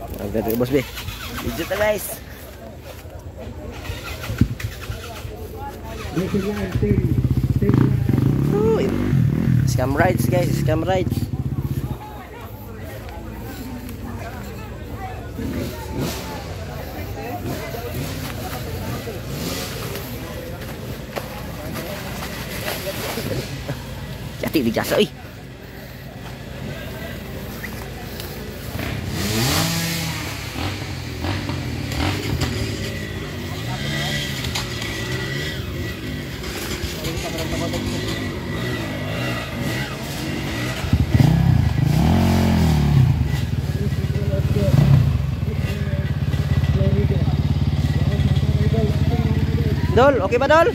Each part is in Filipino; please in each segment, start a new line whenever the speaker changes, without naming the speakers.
Magdadali boss be. Video ta guys. Scam rides guys, scam rides. Jati di jasa ih. Dol, okay ba Dol?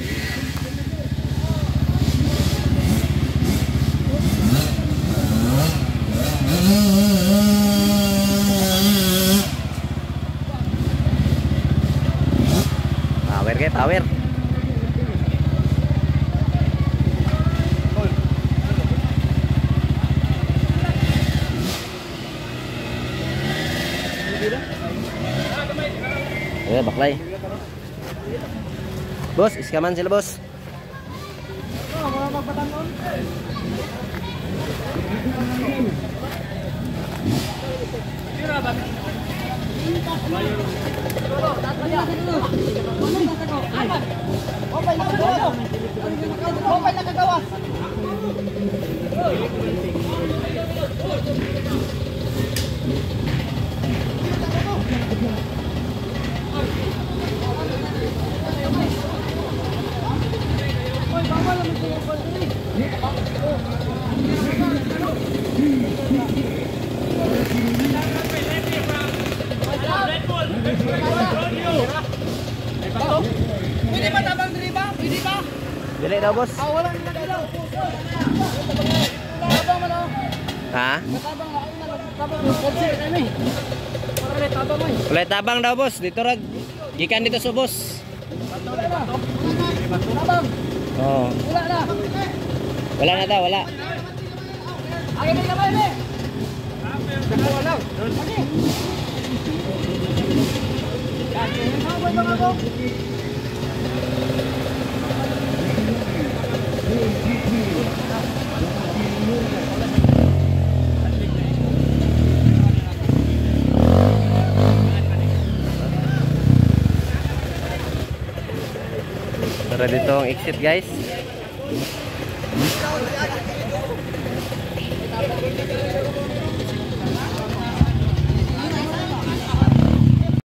Power kayak power. Baklay. Bos, iskaman sila bos.
Pwede ba tabang diri ba? Pwede ba?
Dili daw boss.
Wala na daw. Tabang man oh.
Ha?
Tabang na tabang kotse kami. Para tabang mo.
Ulit tabang daw boss. Dito rag gikan dito sa boss.
Tabang.
Oh.
Wala na.
Wala na daw, wala.
Ay may kamay ni. Wala. Lagi.
Tara dito ang exit guys.